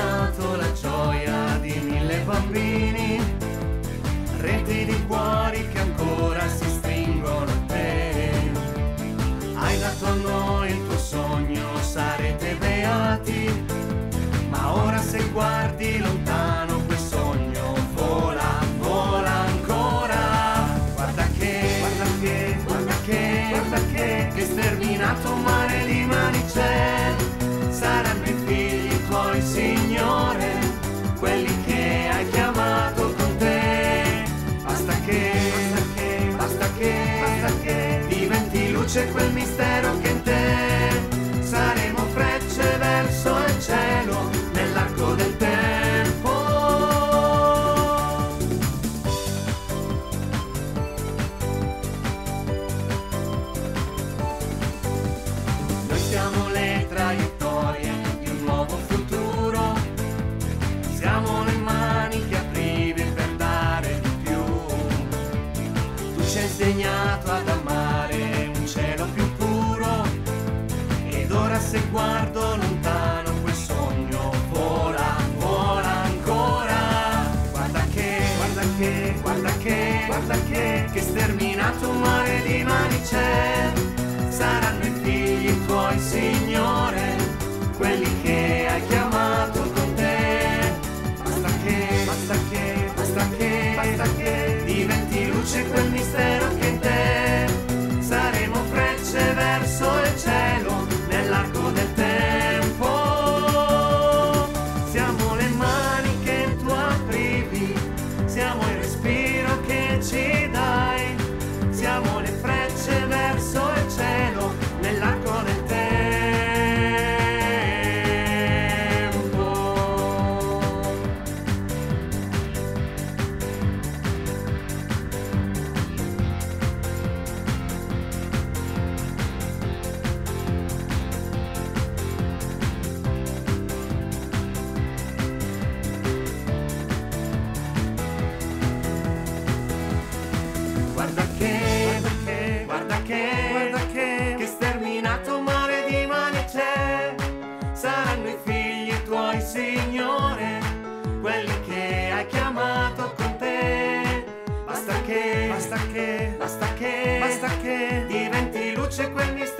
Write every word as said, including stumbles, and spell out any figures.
sterminato la gioia di mille bambini, reti di cuori che ancora si stringono a te. Hai dato a noi il tuo sogno, sarete beati, ma ora se guardi lontano quel sogno vola, vola ancora. Guarda che, guarda che, guarda che, guarda che, che sterminato un mare di mani c'è. Saranno i figli tuoi, Signore, quelli che hai chiamato con te. Basta che, basta che, basta che, basta che diventi luce quel mistero che in te. Saremo frecce verso il cielo nell'arco del tempo. Noi siamo le traiettorie di un nuovo futuro, siamo le mani che aprivi per dare di più. Tu ci hai insegnato ad amare un cielo più puro, ed ora se guardo lontano quel sogno vola, vola ancora. Guarda che, guarda che, guarda che, guarda che, che sterminato un mare di mani c'è. Saranno i figli tuoi, Signore, quelli che hai chiamato con te. Basta che, basta che, basta che, basta che diventi luce quel mistero che in te. Saremo frecce verso il cielo nell'arco del tempo. Siamo le mani che tu aprivi, siamo il respiro che ci dai, siamo le frecce verso il cielo nell'arco del tempo. Guarda che, guarda che, guarda che, guarda che, che sterminato mare di mani c'è. Saranno i figli tuoi, Signore, quelli che hai chiamato con te. Basta che, basta che, basta che, basta che diventi luce quel mistero